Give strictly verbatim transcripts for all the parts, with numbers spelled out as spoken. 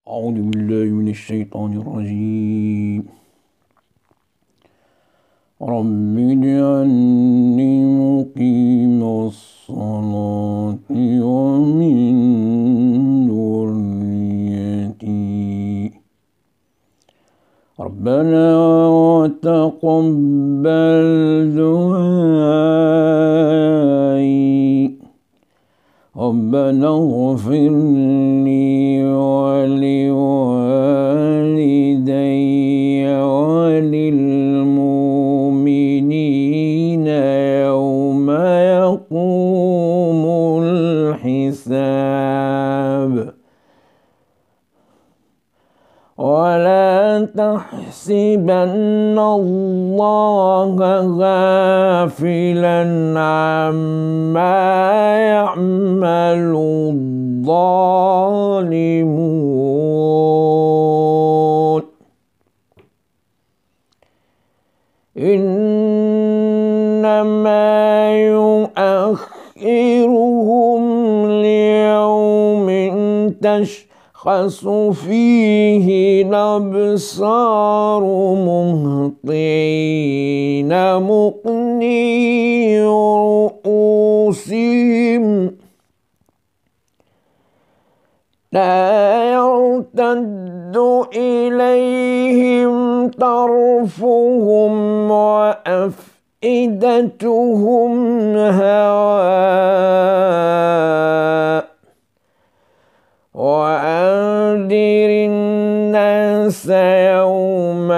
أعوذ بالله من الشيطان الرجيم. رب اجعلني مقيم الصلاة ومن ذريتي ربنا وتقبل دعائي ربنا اغفر لي ولوالدي وللمؤمنين يوم يقوم الحساب ولا تحسبن الله غافلا عما يعمل الظالمون إنما يؤخرهم ليوم تشخص فيه الأبصار مهطعين مقنعي رؤوسهم لا يرتد إليهم طرفهم وأفئدتهم هواء وأنذر الناس يوم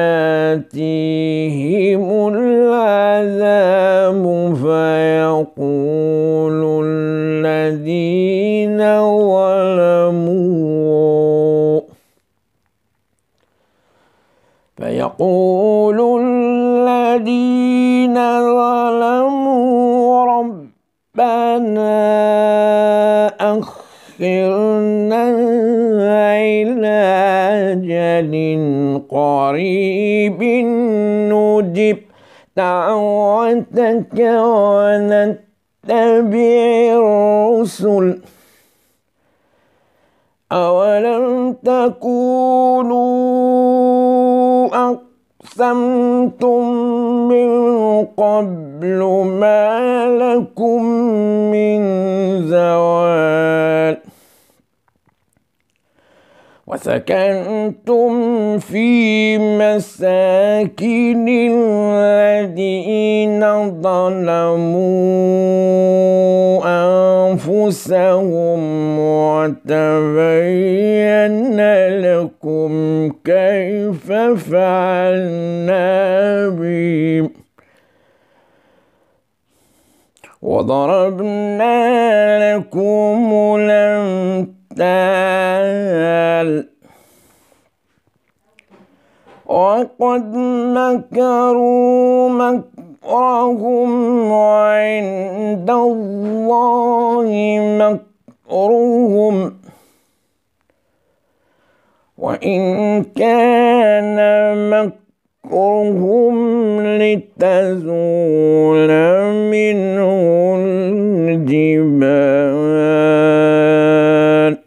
يأتيهم العذاب فيقول الذين ظلموا فيقول الذين ظلموا ربنا أخرنا إلى أجل قريب نجب دعوتك ونتبع الرسل أولم تكونوا أقسمتم من قبل ما لكم من زوال وسكنتم في مساكن الذين ظلموا أنفسهم وتبين لكم كيف فعلنا بهم وضربنا لكم الأمثال وقد مكروا مكرهم وعند الله مكرهم وإن كان مكرهم لتزول منه الجبال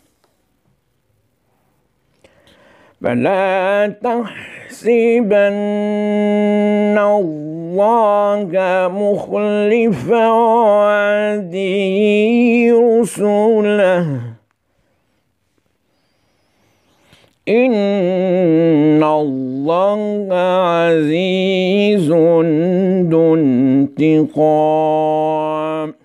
فلا تحسبن الله مخلف وعده رسله إن الله عزيز ذو انتقام